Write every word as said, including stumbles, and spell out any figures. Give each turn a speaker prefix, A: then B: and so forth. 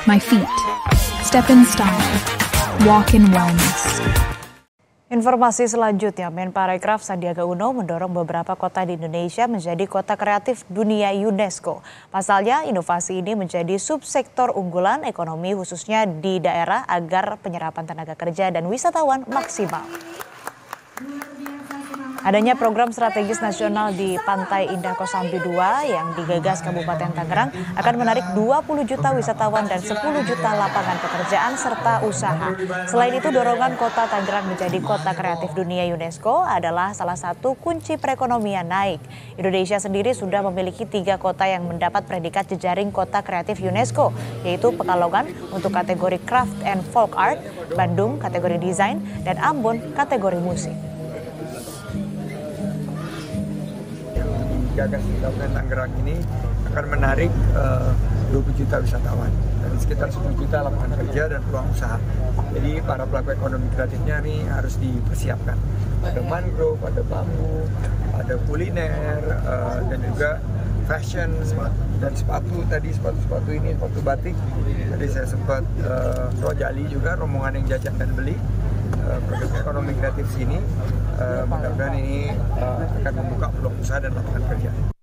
A: My feet. Step in style. Walk in wellness.
B: Informasi selanjutnya, Menparekraf Sandiaga Uno mendorong beberapa kota di Indonesia menjadi kota kreatif dunia UNESCO. Pasalnya, inovasi ini menjadi subsektor unggulan ekonomi khususnya di daerah agar penyerapan tenaga kerja dan wisatawan maksimal. Adanya program strategis nasional di Pantai Indah Kosambi dua yang digagas Kabupaten Tangerang akan menarik dua puluh juta wisatawan dan sepuluh juta lapangan pekerjaan serta usaha. Selain itu, dorongan kota Tangerang menjadi kota kreatif dunia UNESCO adalah salah satu kunci perekonomian naik. Indonesia sendiri sudah memiliki tiga kota yang mendapat predikat jejaring kota kreatif UNESCO, yaitu Pekalongan untuk kategori craft and folk art, Bandung kategori desain, dan Ambon kategori musik.
C: Gagas di Kabupaten Tangerang ini akan menarik uh, dua puluh juta wisatawan dan sekitar sepuluh juta lapangan kerja dan peluang usaha. Jadi para pelaku ekonomi kreatifnya ini harus dipersiapkan. Ada mangrove, ada bambu, ada kuliner, uh, dan juga fashion dan sepatu. Tadi sepatu-sepatu ini sepatu batik. Tadi saya sempat uh, rojali juga rombongan yang jajan dan beli. Uh, program ekonomi kreatif sini uh, mudah-mudahan ini uh, akan membuka peluang usaha dan lapangan kerja.